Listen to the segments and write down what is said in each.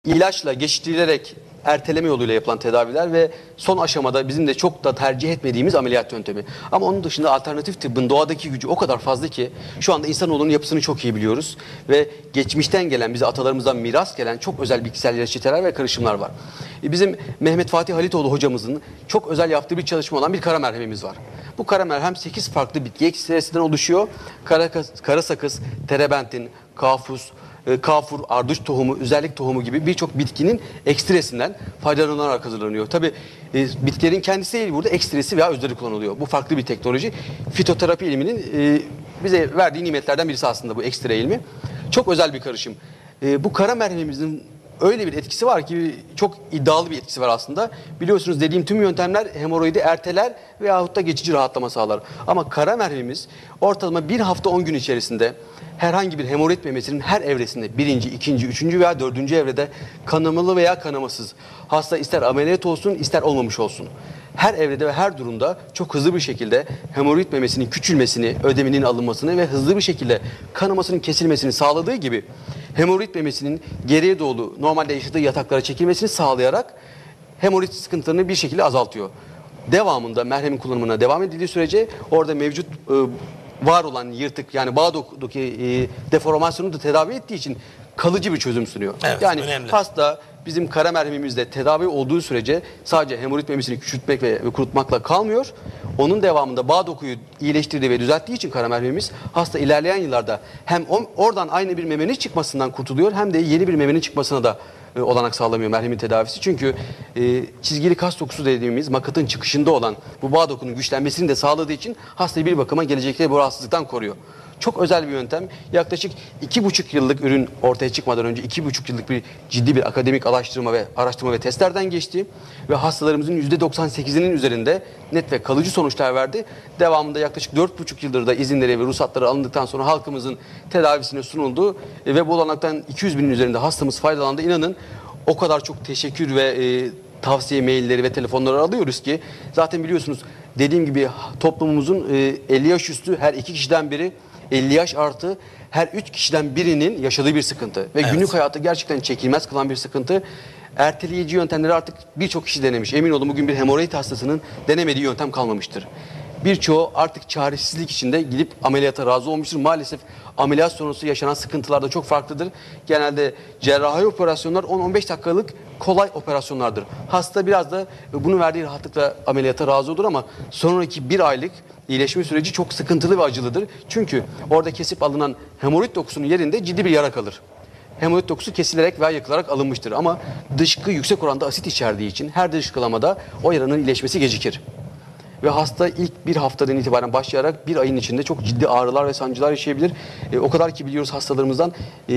ilaçla geçiştirilerek erteleme yoluyla yapılan tedaviler ve son aşamada bizim de çok da tercih etmediğimiz ameliyat yöntemi. Ama onun dışında alternatif tıbbın doğadaki gücü o kadar fazla ki şu anda insanoğlunun yapısını çok iyi biliyoruz ve geçmişten gelen, bize atalarımızdan miras gelen çok özel bitkisel reçeteler ve karışımlar var. Bizim Mehmet Fatih Halitoğlu hocamızın çok özel yaptığı bir çalışma olan bir kara merhemimiz var. Bu kara merhem 8 farklı bitki ekstresinden oluşuyor. Kara sakız, terebentin, kafus, kafur, arduç tohumu, üzerlik tohumu gibi birçok bitkinin ekstresinden faydalanarak hazırlanıyor. Tabi bitkilerin kendisi değil, burada ekstresi veya özleri kullanılıyor. Bu farklı bir teknoloji. Fitoterapi ilminin bize verdiği nimetlerden birisi aslında bu ekstra ilmi. Çok özel bir karışım. Bu kara merhemimizin öyle bir etkisi var ki çok iddialı bir etkisi var aslında. Biliyorsunuz dediğim tüm yöntemler hemoroidi erteler veyahut da geçici rahatlama sağlar. Ama kara merhemimiz ortalama bir hafta 10 gün içerisinde herhangi bir hemoroid memesinin her evresinde birinci, ikinci, üçüncü veya dördüncü evrede kanamalı veya kanamasız. Hasta ister ameliyat olsun ister olmamış olsun. Her evrede ve her durumda çok hızlı bir şekilde hemoroid memesinin küçülmesini, ödeminin alınmasını ve hızlı bir şekilde kanamasının kesilmesini sağladığı gibi hemoroid memesinin geriye doğru normalde yaşadığı yataklara çekilmesini sağlayarak hemoroid sıkıntılarını bir şekilde azaltıyor. Devamında merhemin kullanımına devam edildiği sürece orada mevcut var olan yırtık yani bağ dokudaki deformasyonu da tedavi ettiği için kalıcı bir çözüm sunuyor. Evet, yani önemli. hasta bizim kara merhemimizde tedavi olduğu sürece sadece hemoroid memesini küçültmek ve kurutmakla kalmıyor. Onun devamında bağ dokuyu iyileştirdiği ve düzelttiği için kara merhemimiz hasta ilerleyen yıllarda hem oradan aynı bir memenin çıkmasından kurtuluyor hem de yeni bir memenin çıkmasına da olanak sağlamıyor merhemin tedavisi. Çünkü çizgili kas dokusu dediğimiz makatın çıkışında olan bu bağ dokunun güçlenmesini de sağladığı için hastayı bir bakıma gelecekte bu rahatsızlıktan koruyor. Çok özel bir yöntem. Yaklaşık 2,5 yıllık ürün ortaya çıkmadan önce 2,5 yıllık bir ciddi bir akademik araştırma ve testlerden geçti. Ve hastalarımızın %98'inin üzerinde net ve kalıcı sonuçlar verdi. Devamında yaklaşık 4,5 yıldır da izinleri ve ruhsatları alındıktan sonra halkımızın tedavisine sunuldu. Ve bu olanaktan 200 binin üzerinde hastamız faydalandı. İnanın o kadar çok teşekkür ve tavsiye mailleri ve telefonları alıyoruz ki zaten biliyorsunuz dediğim gibi toplumumuzun 50 yaş üstü her 2 kişiden biri 50 yaş artı her 3 kişiden birinin yaşadığı bir sıkıntı. Ve evet, günlük hayatı gerçekten çekilmez kılan bir sıkıntı. Erteleyici yöntemleri artık birçok kişi denemiş. Emin olun bugün bir hemoroid hastasının denemediği yöntem kalmamıştır. Birçoğu artık çaresizlik içinde gidip ameliyata razı olmuştur. Maalesef ameliyat sonrası yaşanan sıkıntılar da çok farklıdır. Genelde cerrahi operasyonlar 10-15 dakikalık kolay operasyonlardır. Hasta biraz da bunu verdiği rahatlıkla ameliyata razı olur ama sonraki bir aylık iyileşme süreci çok sıkıntılı ve acılıdır. Çünkü orada kesip alınan hemoroid dokusunun yerinde ciddi bir yara kalır. Hemoroid dokusu kesilerek veya yakılarak alınmıştır ama dışkı yüksek oranda asit içerdiği için her dışkılamada o yaranın iyileşmesi gecikir. Ve hasta ilk bir haftadan itibaren başlayarak bir ayın içinde çok ciddi ağrılar ve sancılar yaşayabilir. O kadar ki biliyoruz hastalarımızdan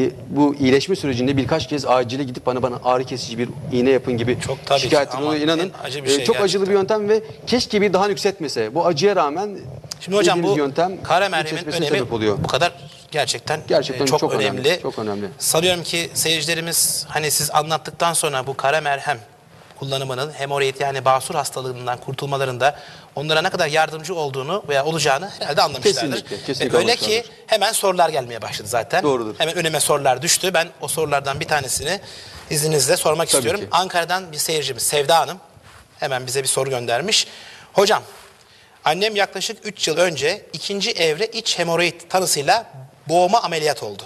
bu iyileşme sürecinde birkaç kez acile gidip bana ağrı kesici bir iğne yapın gibi şikayetler oluyor. İnanın çok acılı bir yöntem ve keşke bir daha yükseltmese. Bu acıya rağmen şimdi hocam bu yöntem kara merhemin önemi bu kadar gerçekten çok önemli. Çok önemli. Sanıyorum ki seyircilerimiz hani siz anlattıktan sonra bu kara merhem kullanımının hemoroid yani basur hastalığından kurtulmalarında onlara ne kadar yardımcı olduğunu veya olacağını herhalde anlamışlardır. Kesinlikle öyle ki hemen sorular gelmeye başladı zaten. Doğrudur. Hemen önüme sorular düştü. Ben o sorulardan bir tanesini izninizle sormak istiyorum. Ki. Ankara'dan bir seyircimiz Sevda Hanım hemen bize bir soru göndermiş. Hocam, annem yaklaşık 3 yıl önce 2. evre iç hemoroid tanısıyla boğma ameliyat oldu.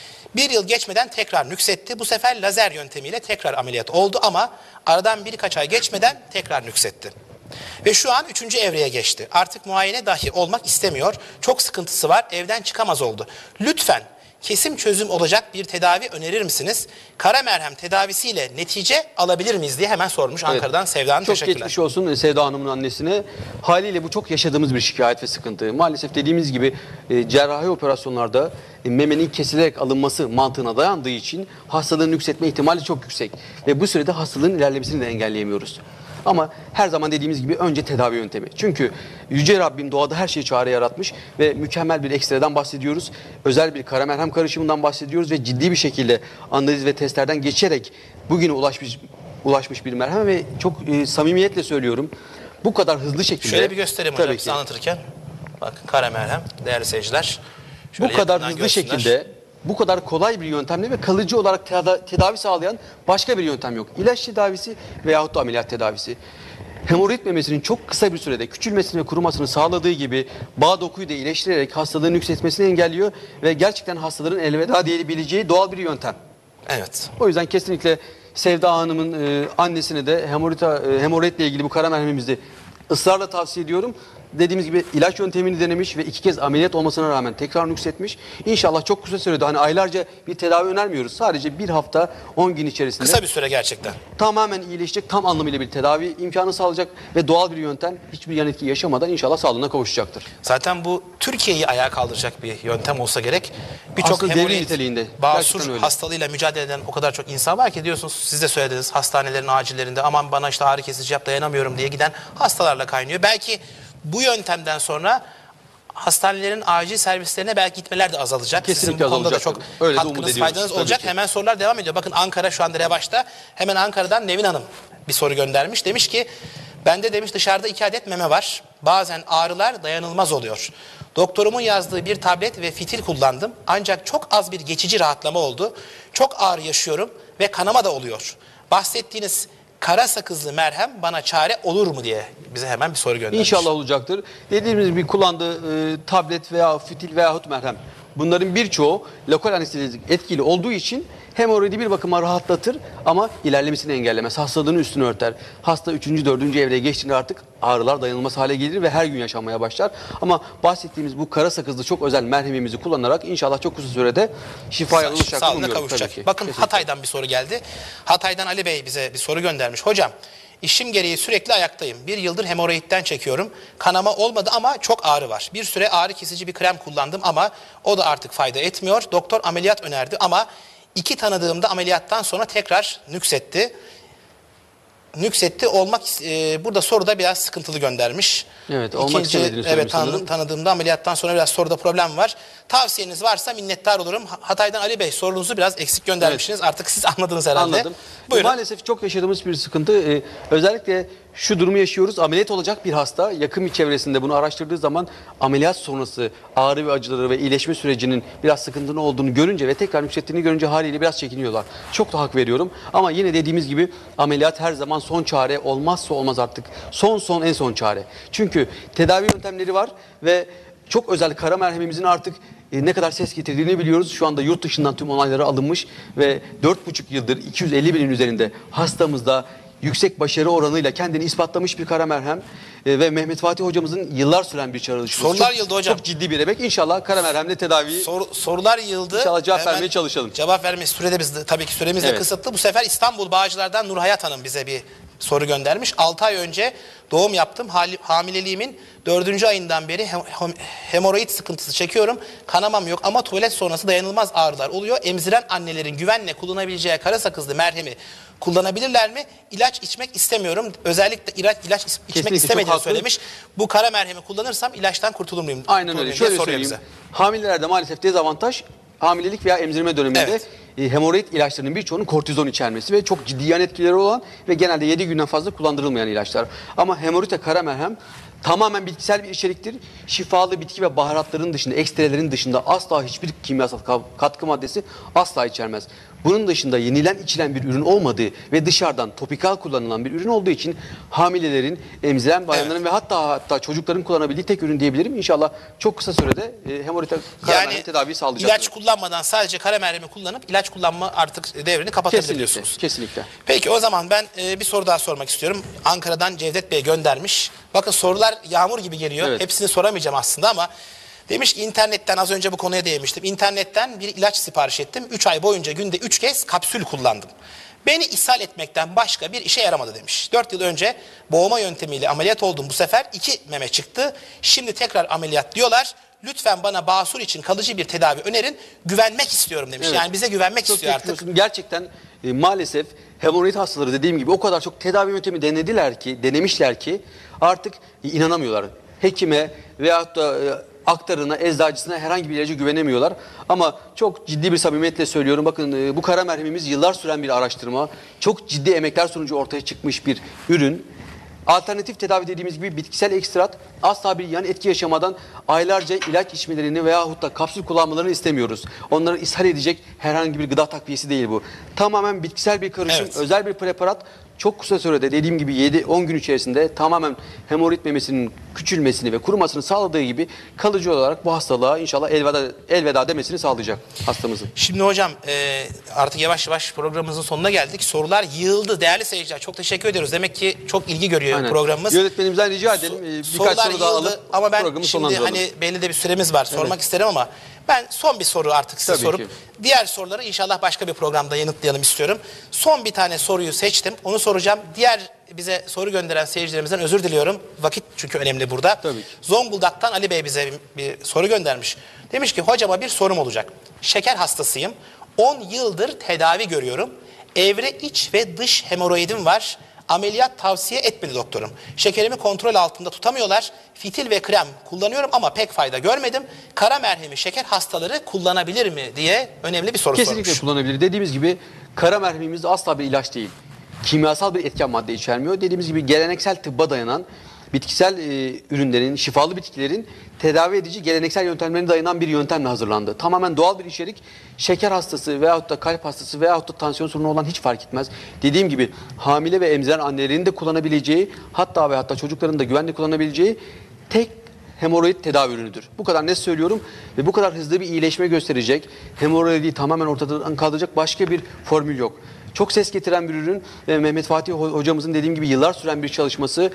1 yıl geçmeden tekrar nüksetti. Bu sefer lazer yöntemiyle tekrar ameliyat oldu ama aradan birkaç ay geçmeden tekrar nüksetti. Ve şu an 3. evreye geçti. Artık muayene dahi olmak istemiyor. Çok sıkıntısı var. Evden çıkamaz oldu. Lütfen kesim çözüm olacak bir tedavi önerir misiniz? Kara merhem tedavisiyle netice alabilir miyiz diye hemen sormuş Ankara'dan Sevda Hanım. Çok teşekkürler. geçmiş olsun Sevda Hanım'ın annesine. Haliyle bu çok yaşadığımız bir şikayet ve sıkıntı. Maalesef dediğimiz gibi cerrahi operasyonlarda memenin kesilerek alınması mantığına dayandığı için hastalığın yükseltme ihtimali çok yüksek. Ve bu sürede hastalığın ilerlemesini de engelleyemiyoruz. Ama her zaman dediğimiz gibi önce tedavi yöntemi. Çünkü Yüce Rabbim doğada her şeyi çare yaratmış ve mükemmel bir ekstradan bahsediyoruz. Özel bir kara merhem karışımından bahsediyoruz ve ciddi bir şekilde analiz ve testlerden geçerek bugüne ulaşmış bir merhem ve çok samimiyetle söylüyorum. Bu kadar hızlı şekilde... Şöyle bir göstereyim hocam size anlatırken. Bakın kara merhem değerli seyirciler. Bu kadar hızlı şekilde bu kadar kolay bir yöntemle ve kalıcı olarak tedavi sağlayan başka bir yöntem yok. İlaç tedavisi veyahut da ameliyat tedavisi. Hemoroid memesinin çok kısa bir sürede küçülmesini ve kurumasını sağladığı gibi bağ dokuyu da iyileştirerek hastalığın yükseltmesini engelliyor ve gerçekten hastaların elveda diyebileceği doğal bir yöntem. Evet. O yüzden kesinlikle Sevda Hanım'ın annesine de hemoroidle ilgili bu kara merhemimizi ısrarla tavsiye ediyorum. Dediğimiz gibi ilaç yöntemini denemiş ve 2 kez ameliyat olmasına rağmen tekrar nüksetmiş. İnşallah çok kısa sürede, hani aylarca bir tedavi önermiyoruz. Sadece 1 hafta 10 gün içerisinde Kısa bir süre gerçekten. tamamen iyileşecek, tam anlamıyla bir tedavi imkanı sağlayacak ve doğal bir yöntem, hiçbir yan etki yaşamadan inşallah sağlığına kavuşacaktır. Zaten bu Türkiye'yi ayağa kaldıracak bir yöntem olsa gerek. Birçok Aslında devrim hemoroid, niteliğinde. basur Gerçekten öyle. hastalığıyla mücadele eden o kadar çok insan var ki, diyorsunuz, siz de söylediniz, hastanelerin acillerinde aman bana işte ağrı kesici yap, dayanamıyorum diye giden hastalarla kaynıyor. Belki bu yöntemden sonra hastanelerin acil servislerine belki gitmeler de azalacak. Kesinlikle Sizin bu konuda da azalacaktır. çok Öyle de umut katkınız, ediyoruz. faydanız Tabii olacak. ki. Hemen sorular devam ediyor. Bakın Ankara şu anda revaçta. Hemen Ankara'dan Nevin Hanım bir soru göndermiş. Demiş ki, bende demiş dışarıda 2 adet meme var. Bazen ağrılar dayanılmaz oluyor. Doktorumun yazdığı bir tablet ve fitil kullandım. Ancak çok az bir geçici rahatlama oldu. Çok ağrı yaşıyorum ve kanama da oluyor. Bahsettiğiniz kara sakızlı merhem bana çare olur mu diye bize hemen bir soru göndermiş. İnşallah olacaktır. Dediğimiz gibi kullandığı tablet veya fitil veyahut merhem, bunların birçoğu lokal anestezik etkili olduğu için hemoroidi bir bakıma rahatlatır ama ilerlemesini engellemez. Hastalığın üstünü örter. Hasta 3. 4. evreye geçtiğinde artık ağrılar dayanılmaz hale gelir ve her gün yaşanmaya başlar. Ama bahsettiğimiz bu kara sakızlı çok özel merhemimizi kullanarak inşallah çok kısa sürede şifaya ulaşacak. Sağlığına kavuşacak. Bakın Kesinlikle. Hatay'dan bir soru geldi. Hatay'dan Ali Bey bize bir soru göndermiş. Hocam, işim gereği sürekli ayaktayım. 1 yıldır hemoroidden çekiyorum. Kanama olmadı ama çok ağrı var. Bir süre ağrı kesici bir krem kullandım ama o da artık fayda etmiyor. Doktor ameliyat önerdi ama 2 tanıdığımda ameliyattan sonra tekrar nüksetti. Burada soruda biraz sıkıntılı göndermiş. Evet, olmak istemediğini söylemiş sanırım. Tanıdığımda ameliyattan sonra biraz soruda problem var. Tavsiyeniz varsa minnettar olurum. Hatay'dan Ali Bey, sorunuzu biraz eksik göndermişsiniz. Evet. Artık siz anladınız herhalde. Anladım. Buyurun. Maalesef çok yaşadığımız bir sıkıntı. Özellikle şu durumu yaşıyoruz. Ameliyat olacak bir hasta yakın bir çevresinde bunu araştırdığı zaman ameliyat sonrası ağrı ve acıları ve iyileşme sürecinin biraz sıkıntılı olduğunu görünce ve tekrar yükselttiğini görünce haliyle biraz çekiniyorlar. Çok da hak veriyorum. Ama yine dediğimiz gibi ameliyat her zaman son çare, olmazsa olmaz artık. En son çare. Çünkü tedavi yöntemleri var ve çok özel kara merhemimizin artık ne kadar ses getirdiğini biliyoruz. Şu anda yurt dışından tüm onayları alınmış ve 4,5 yıldır 250 binin üzerinde hastamızda yüksek başarı oranıyla kendini ispatlamış bir kara merhem ve Mehmet Fatih hocamızın yıllar süren bir çalışması. Sorular yıldı hocam. Çok ciddi bir emek. İnşallah kara merhemle tedaviyi Sorular yıldı. İnşallah cevap Hemen vermeye çalışalım. Cevap vermeye tabii ki süremiz de Evet. kısıtlı. Bu sefer İstanbul Bağcılar'dan Nurhayat Hanım bize bir soru göndermiş. 6 ay önce doğum yaptım. Hamileliğimin 4. ayından beri hemoroid sıkıntısı çekiyorum. Kanamam yok ama tuvalet sonrası dayanılmaz ağrılar oluyor. Emziren annelerin güvenle kullanabileceği kara sakızlı merhemi kullanabilirler mi? İlaç içmek istemiyorum. Özellikle ilaç içmek Kesinlikle, istemediğini çok haklı. söylemiş. Bu kara merhemi kullanırsam ilaçtan kurtulur muyum? Aynen öyle. diye Şöyle soruyor söyleyeyim. bize. Hamilelerde maalesef dezavantaj, hamilelik veya emzirme döneminde Evet. Hemoroid ilaçlarının birçoğunun kortizon içermesi ve çok ciddi yan etkileri olan ve genelde 7 günden fazla kullandırılmayan ilaçlar. Ama hemoroide kara merhem tamamen bitkisel bir içeriktir. Şifalı bitki ve baharatların dışında, ekstrelerin dışında asla hiçbir kimyasal katkı maddesi asla içermez. Bunun dışında yenilen içilen bir ürün olmadığı ve dışarıdan topikal kullanılan bir ürün olduğu için hamilelerin, emziren bayanların ve hatta çocukların kullanabildiği tek ürün diyebilirim. İnşallah çok kısa sürede hemoroid kara merhem tedaviyi sağlayacak. İlaç kullanmadan sadece kara merhemi kullanıp ilaç kullanma artık devrini kapatabilir diyorsunuz. Kesinlikle. Peki o zaman ben bir soru daha sormak istiyorum. Ankara'dan Cevdet Bey göndermiş. Bakın sorular yağmur gibi geliyor. Evet. Hepsini soramayacağım aslında ama demiş ki internetten, az önce bu konuya değinmiştim. İnternetten bir ilaç sipariş ettim. 3 ay boyunca günde 3 kez kapsül kullandım. Beni ishal etmekten başka bir işe yaramadı demiş. 4 yıl önce boğma yöntemiyle ameliyat oldum. Bu sefer 2 meme çıktı. Şimdi tekrar ameliyat diyorlar. Lütfen bana basur için kalıcı bir tedavi önerin. Güvenmek istiyorum demiş. Evet. Yani bize güvenmek Çok istiyor artık. geçmiş olsun. Gerçekten maalesef hemoroid hastaları dediğim gibi o kadar çok tedavi yöntemi denemişler ki artık inanamıyorlar. Hekime veyahut da aktarına, eczacısına herhangi bir ilaca güvenemiyorlar. Ama çok ciddi bir samimiyetle söylüyorum. Bakın bu kara merhemimiz yıllar süren bir araştırma. Çok ciddi emekler sonucu ortaya çıkmış bir ürün. Alternatif tedavi dediğimiz gibi bitkisel ekstrat asla bir yan etki yaşamadan aylarca ilaç içmelerini veyahut da kapsül kullanmalarını istemiyoruz. Onları ishal edecek herhangi bir gıda takviyesi değil bu. Tamamen bitkisel bir karışım, Evet. özel bir preparat. Çok kısa sürede dediğim gibi 7-10 gün içerisinde tamamen hemoroid memesinin küçülmesini ve kurumasını sağladığı gibi kalıcı olarak bu hastalığa inşallah elveda demesini sağlayacak hastamızın. Şimdi hocam artık yavaş yavaş programımızın sonuna geldik. Sorular yığıldı. Değerli seyirciler çok teşekkür ediyoruz. Demek ki çok ilgi görüyor Aynen. Programımız. Yönetmenimizden rica edelim. Birkaç Sorular soru daha yığıldı alıp ama ben programı şimdi sonlandıralım. hani belli de bir süremiz var. Sormak isterim ama ben son bir soru artık size Tabii sorup ki. diğer soruları inşallah başka bir programda yanıtlayalım istiyorum. Son bir tane soruyu seçtim. Onu soracağım. Diğer bize soru gönderen seyircilerimizden özür diliyorum. Vakit çünkü önemli burada. Tabii ki. Zonguldak'tan Ali Bey bize bir soru göndermiş. Demiş ki hocama bir sorum olacak. Şeker hastasıyım. 10 yıldır tedavi görüyorum. Evre iç ve dış hemoroidim var. Ameliyat tavsiye etmedi doktorum. Şekerimi kontrol altında tutamıyorlar. Fitil ve krem kullanıyorum ama pek fayda görmedim. Kara merhemi şeker hastaları kullanabilir mi diye önemli bir soru Kesinlikle sormuş. kullanabilir. Dediğimiz gibi kara merhemimiz asla bir ilaç değil. Kimyasal bir etken madde içermiyor. Dediğimiz gibi geleneksel tıbba dayanan bitkisel ürünlerin, şifalı bitkilerin tedavi edici geleneksel yöntemlerine dayanan bir yöntemle hazırlandı. Tamamen doğal bir içerik. Şeker hastası veyahut da kalp hastası veyahut da tansiyon sorunu olan hiç fark etmez. Dediğim gibi hamile ve emziren annelerin de kullanabileceği, hatta ve hatta çocukların da güvenle kullanabileceği tek hemoroid tedavi ürünüdür. Bu kadar net söylüyorum ve bu kadar hızlı bir iyileşme gösterecek, hemoroidi tamamen ortadan kaldıracak başka bir formül yok. Çok ses getiren bir ürün ve Mehmet Fatih hocamızın dediğim gibi yıllar süren bir çalışması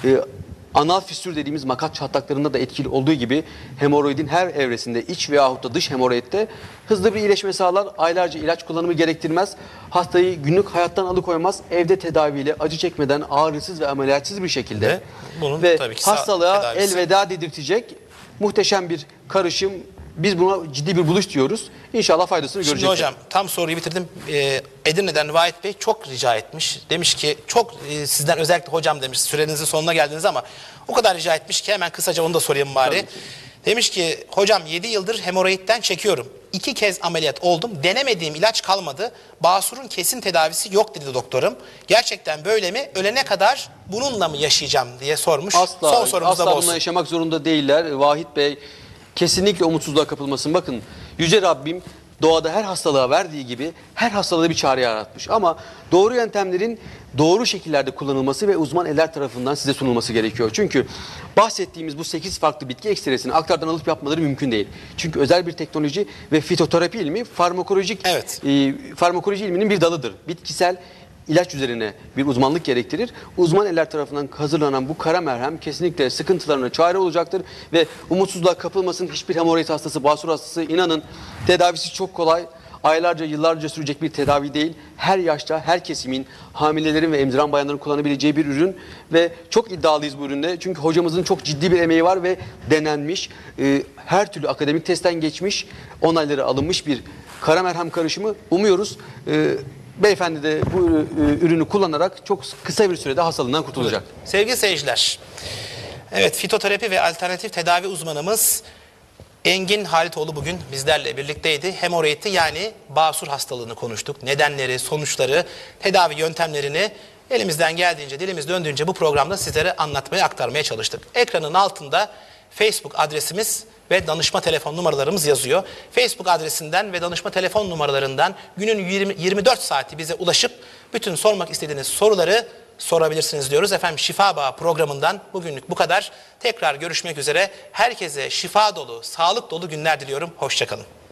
anal fistül dediğimiz makat çatlaklarında da etkili olduğu gibi hemoroidin her evresinde iç veyahut da dış hemoroidde hızlı bir iyileşme sağlar. Aylarca ilaç kullanımı gerektirmez. Hastayı günlük hayattan alıkoymaz. Evde tedaviyle acı çekmeden ağrısız ve ameliyatsız bir şekilde Ve bunun ve tabii ki hastalığa tedavisi. elveda dedirtecek muhteşem bir karışım. Biz buna ciddi bir buluş diyoruz. İnşallah faydasını Şimdi görecekler. hocam tam soruyu bitirdim. Edirne'den Vahit Bey çok rica etmiş. Demiş ki çok sizden özellikle hocam demiş sürenizin sonuna geldiniz ama o kadar rica etmiş ki hemen kısaca onu da sorayım bari. Tabii ki. Demiş ki hocam 7 yıldır hemoroidden çekiyorum. 2 kez ameliyat oldum. Denemediğim ilaç kalmadı. Basur'un kesin tedavisi yok dedi doktorum. Gerçekten böyle mi? Ölene kadar bununla mı yaşayacağım diye sormuş. Asla, Son sorumuz da bu asla olsun. bununla yaşamak zorunda değiller. Vahit Bey kesinlikle umutsuzluğa kapılmasın. Bakın Yüce Rabbim doğada her hastalığa verdiği gibi her hastalığa bir çare yaratmış. Ama doğru yöntemlerin doğru şekillerde kullanılması ve uzman eller tarafından size sunulması gerekiyor. Çünkü bahsettiğimiz bu 8 farklı bitki ekstresini aktardan alıp yapmaları mümkün değil. Çünkü özel bir teknoloji ve fitoterapi ilmi farmakoloji ilminin bir dalıdır. Bitkisel ilaç üzerine bir uzmanlık gerektirir. Uzman eller tarafından hazırlanan bu kara merhem kesinlikle sıkıntılarına çare olacaktır ve umutsuzluğa kapılmasın. Hiçbir hemoroid hastası, basur hastası inanın tedavisi çok kolay. Aylarca, yıllarca sürecek bir tedavi değil. Her yaşta, her kesimin, hamilelerin ve emziren bayanların kullanabileceği bir ürün ve çok iddialıyız bu üründe. Çünkü hocamızın çok ciddi bir emeği var ve denenmiş, her türlü akademik testten geçmiş, onayları alınmış bir kara merhem karışımı. Umuyoruz beyefendi de bu ürünü kullanarak çok kısa bir sürede hastalığından kurtulacak. Sevgili seyirciler, evet fitoterapi ve alternatif tedavi uzmanımız Engin Halitoğlu bugün bizlerle birlikteydi. Hemoroidi yani basur hastalığını konuştuk. Nedenleri, sonuçları, tedavi yöntemlerini elimizden geldiğince, dilimiz döndüğünce bu programda sizlere anlatmaya, aktarmaya çalıştık. Ekranın altında Facebook adresimiz ve danışma telefon numaralarımız yazıyor. Facebook adresinden ve danışma telefon numaralarından günün 24 saati bize ulaşıp bütün sormak istediğiniz soruları sorabilirsiniz diyoruz. Efendim Şifa Bağı programından bugünlük bu kadar. Tekrar görüşmek üzere. Herkese şifa dolu, sağlık dolu günler diliyorum. Hoşça kalın.